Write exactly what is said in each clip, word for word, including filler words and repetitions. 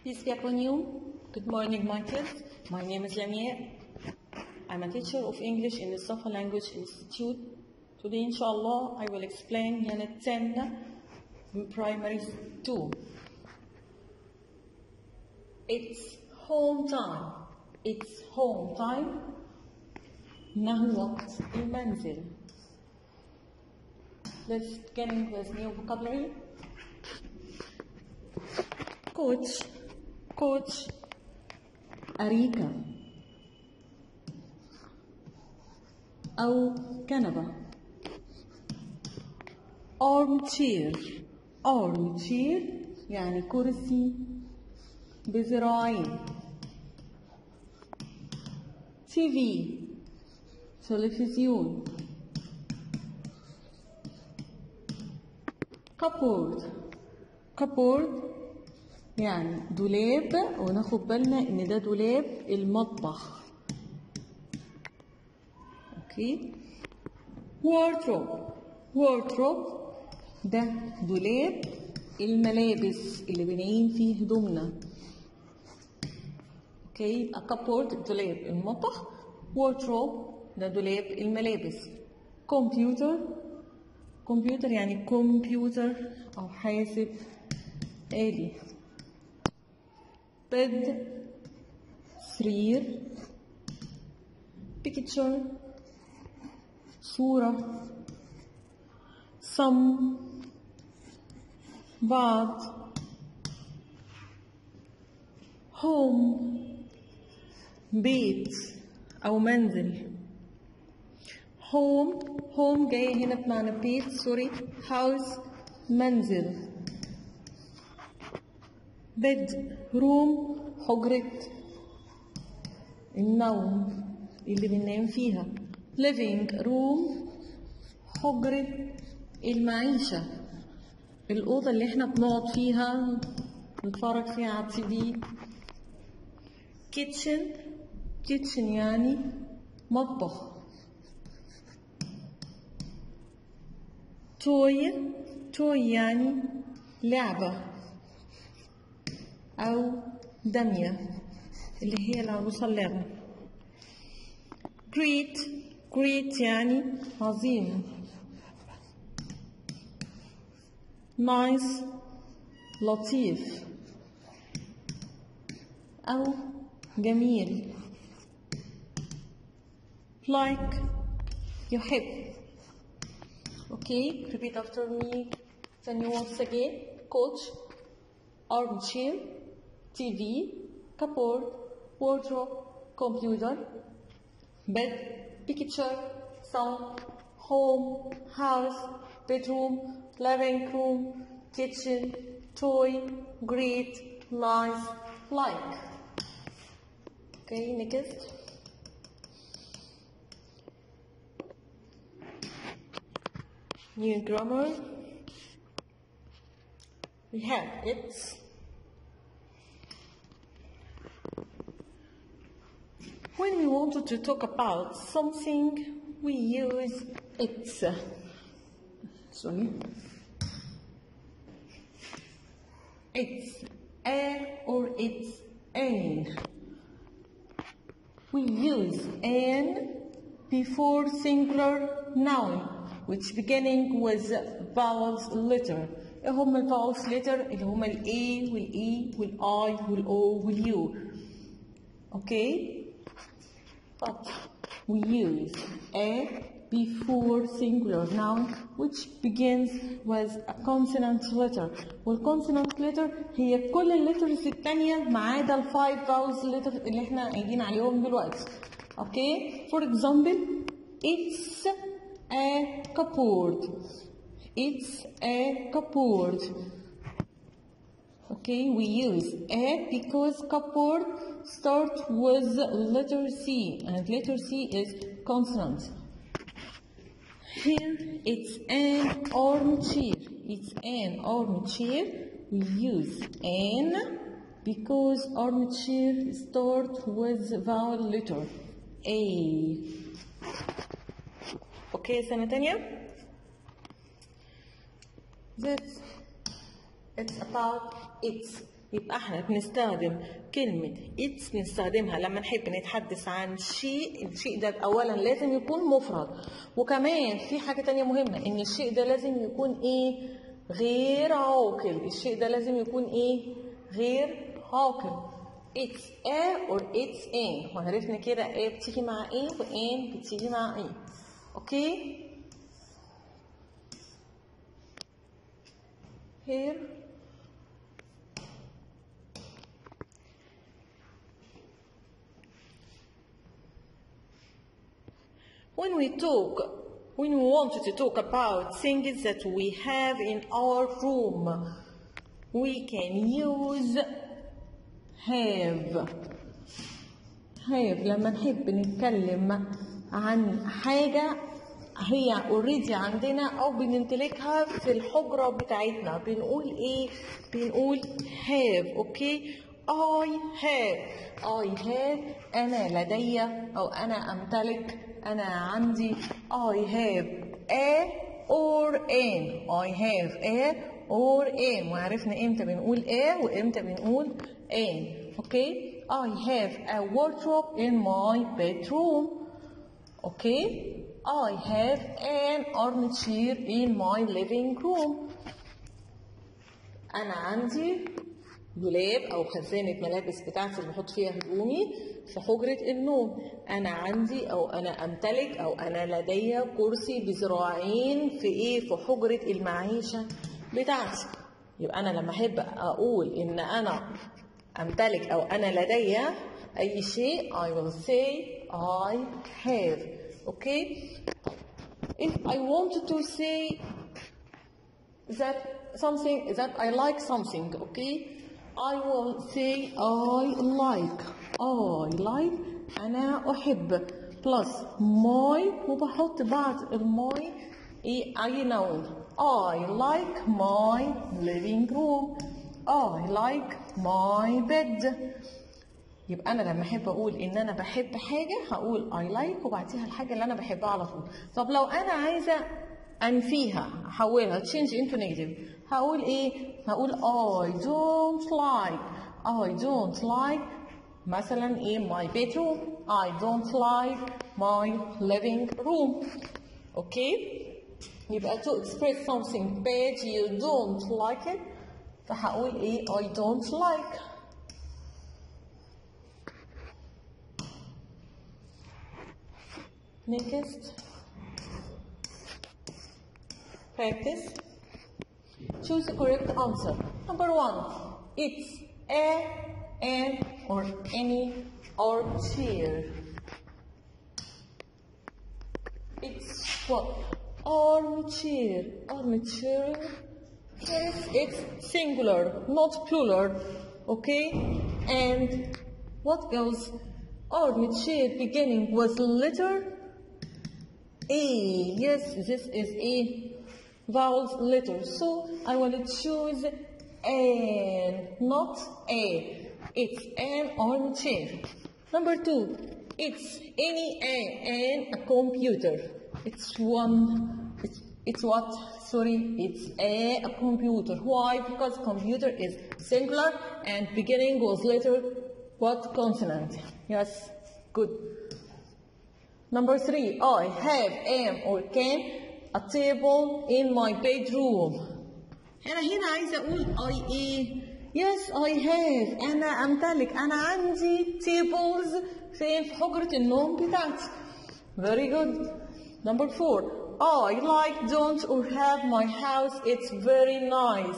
Peace be upon you. Good morning, my kids. My name is Lamia. I'm a teacher of English in the Safa Language Institute. Today, inshallah, I will explain Unit ten, Primary two. It's home time. It's home time. إنه وقت المنزل. Let's begin with new vocabulary. Coach, coach, أريكة أو كنبة. armchair, armchair يعني كرسي بذراعين. تي في تلفزيون. cupboard, cupboard يعني دولاب، وناخد بالنا ان ده دولاب المطبخ. اوكي. wardrobe, wardrobe ده دولاب الملابس اللي بنعين فيه هدومنا. اوكي. يبقى cupboard دولاب المطبخ، wardrobe ده دولاب الملابس. كمبيوتر، كمبيوتر يعني كمبيوتر او حاسب آلي. bed سرير. picture صورة. some بعض. home بيت أو منزل. home home جاية هنا بمعنى بيت، سوري. house منزل. bed room حجرة النوم اللي بننام فيها. living room حجرة المعيشة، الأوضة اللي احنا بنقعد فيها نتفرج فيها على التي في. kitchen kitchen يعني مطبخ. toy toy يعني لعبة أو دمية اللي هي العروسة اللعبة. great great يعني عظيم. nice لطيف أو جميل. like يحب. Okay, repeat after me. Then you once again. Coach, armchair, T V, cupboard, wardrobe, computer, bed, picture, sound, home, house, bedroom, living room, kitchen, toy, great, nice, like. Okay, next. New grammar. We have it's. When we wanted to talk about something, we use it's. Sorry. It's a or it's an. We use an before singular noun, which beginning with vowels letter. ايه هم الفاولز letter؟ اللي هم ال A وال E وال I وال O وال U. Okay? But we use a before singular noun which begins with a consonant letter. والconsonant letter هي كل الليترز التانية ما عدا ال five vowels letter اللي احنا قايلين عليهم دلوقتي. Okay? For example, it's a cupboard. It's a cupboard. Okay, we use a because cupboard starts with letter C, and letter C is consonant. Here it's an armchair. It's an armchair. We use an because armchair starts with vowel letter A. Okay, سنة تانية. This it's about it's يبقى احنا بنستخدم كلمة it's بنستخدمها لما نحب نتحدث عن شيء. الشيء ده اولا لازم يكون مفرد، وكمان في حاجة تانية مهمة ان الشيء ده لازم يكون ايه؟ غير عاقل. الشيء ده لازم يكون ايه؟ غير عاقل. it's a or it's an، وعرفنا كده a بتيجي مع ايه و an بتيجي مع ايه. اوكي؟ here when we talk, when we wanted to talk about things that we have in our room, we can use have. have لما نحب نتكلم عن حاجة هي already عندنا أو بنمتلكها في الحجرة بتاعتنا، بنقول إيه؟ بنقول have. أوكي؟ I have. I have أنا لدي أو أنا أمتلك، أنا عندي. I have a or an. I have a or an. وعرفنا إمتى بنقول a وإمتى بنقول an. أوكي؟ I have a wardrobe in my bedroom. أوكي؟ I have an armchair in my living room. أنا عندي دولاب أو خزانة ملابس بتاعتي اللي بحط فيها هدومي في حجرة النوم. أنا عندي أو أنا أمتلك أو أنا لدي كرسي بذراعين في إيه؟ في حجرة المعيشة بتاعتي. يبقى أنا لما أحب أقول إن أنا أمتلك أو أنا لدي أي شيء I will say I have. Okay? If I wanted to say that something, that I like something, okay? I will say I like. I like أنا أحب plus my وبحط بعد الماي إيه أي noun. I like my living room. I like my bed. يبقى أنا لما أحب أقول إن أنا بحب حاجة هقول I like وبعديها الحاجة اللي أنا بحبها على طول. طب لو أنا عايزة أنفيها أحولها change into negative هقول إيه؟ هقول I don't like. I don't like مثلا إيه my bedroom. I don't like my living room. أوكي؟ يبقى to express something bad you don't like it فهقول إيه؟ I don't like. Next, practice. Choose the correct answer. Number one, it's a, an, or any, or chair. It's what? Armchair. Armchair. Yes, it's singular, not plural. Okay? And what else? Armchair beginning with letter A. Yes, this is a vowel letter. So I will choose an, not a. It's an armchair. Number two, it's any a, an a computer. It's one, it's, it's what? Sorry, it's a, a computer. Why? Because computer is singular and beginning with letter what? Consonant. Yes, good. Number three, I have, am, or can a table in my bedroom. أنا هنا عايزة أقول I إيه؟ Yes, I have. أنا أمتلك. أنا عندي tables فين؟ في حجرة النوم بتاعتي. Very good. Number four, I like, don't, or have my house. It's very nice.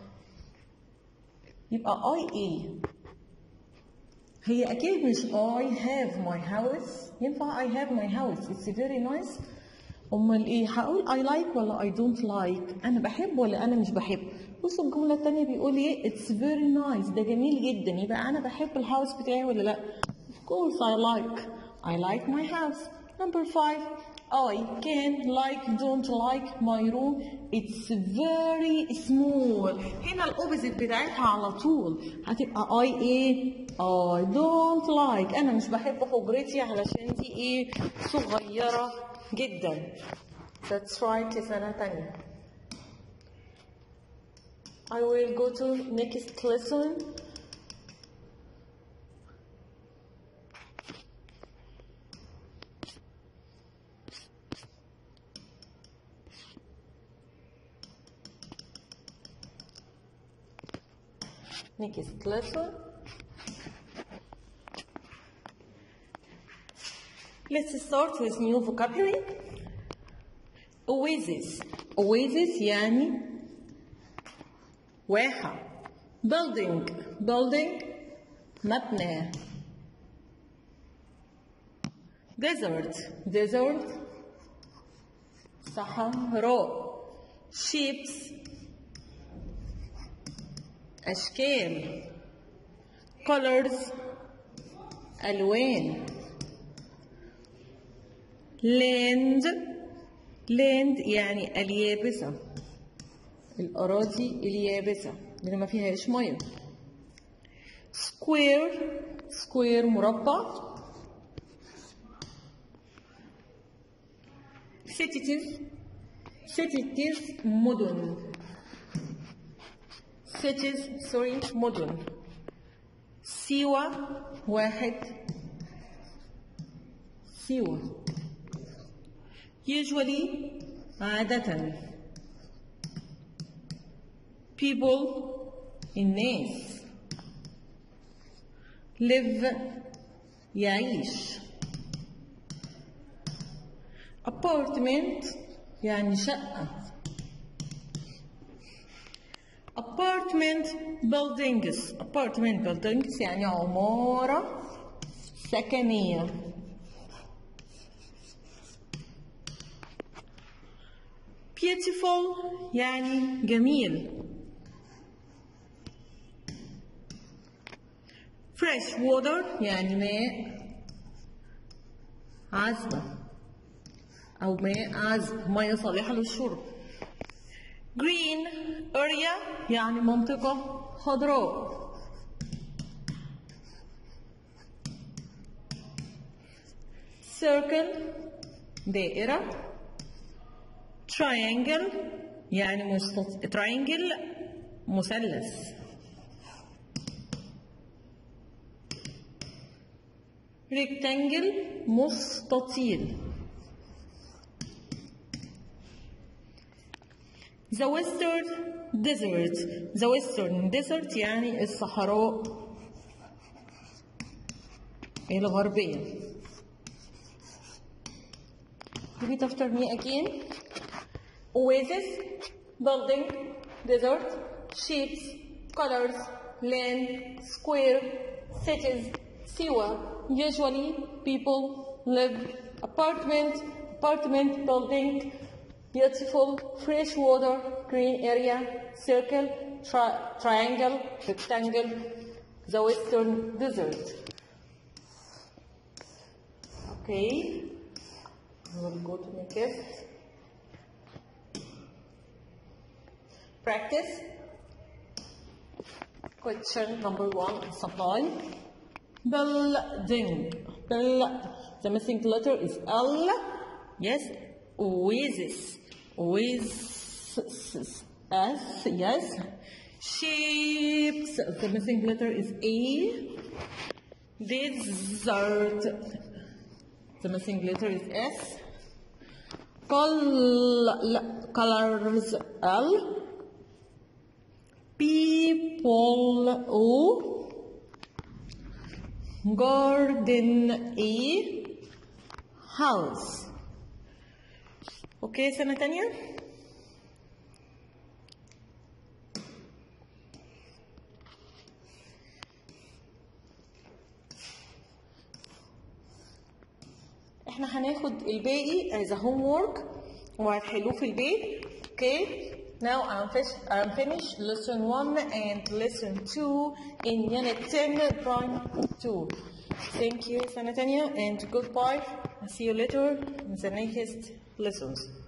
يبقى I إيه؟ هي أكيد مش I have my house. ينفع I have my house it's very nice. أمال إيه؟ هقول I like ولا I don't like؟ أنا بحب ولا أنا مش بحب؟ بصوا الجملة التانية بيقول إيه؟ it's very nice. ده جميل جدا. يبقى أنا بحب الهاوس بتاعي ولا لأ؟ of course I like. I like my house. Number five, I can like, don't like my room. It's very small. هنا الأوبزيت بتاعتها على طول هتبقى I إيه؟ I don't like. أنا مش بحب حجرتي علشان دي إيه؟ صغيرة جدا. That's right. لسنة تانية. I will go to next lesson. next lesson. Let's start with new vocabulary. Oasis. Oasis يعني واحة. Building. Building مبنى. Desert. Desert صحراء. Shapes أشكال. Colors ألوان. Land. Land يعني اليابسة، الأراضي اليابسة اللي ما فيهاش مية. Square. Square مربع. Cities. Cities مدن. Cities sorry مدن. سيوة واحد. سيوة. Usually عادة. People الناس. Live يعيش. Apartment يعني شقة. Apartment buildings. Apartment buildings يعني عمارة سكنية. Beautiful يعني جميل. Fresh water يعني ماء عذبة أو ماء عذب، مياه صالحة للشرب. Green area يعني منطقة خضراء. Circle دائرة. Triangle يعني مستط... triangle مثلث. Rectangle مستطيل. The Western Desert. The Western Desert يعني الصحراء الغربية. Repeat after me again. Oasis, building, desert, shapes, colors, land, square, cities, sewer. Usually people live. Apartment, apartment building, beautiful, fresh water, green area, circle, tri triangle, rectangle, the Western Desert. Okay, we'll go to next. Practice. Question number one, supply. Building. Build. The missing letter is L. Yes. Oasis. Oasis. S. Yes. Shapes. The missing letter is A. Desert. The missing letter is S. Col colors L. People O. Garden E. House. اوكي سنة تانية. احنا هناخد الباقي as a homework وهتحلوه في البيت. اوكي. Now I'm finished, I'm finished lesson one and lesson two in unit ten, prime two. Thank you, Sanatania, and goodbye. I'll see you later in the next lessons.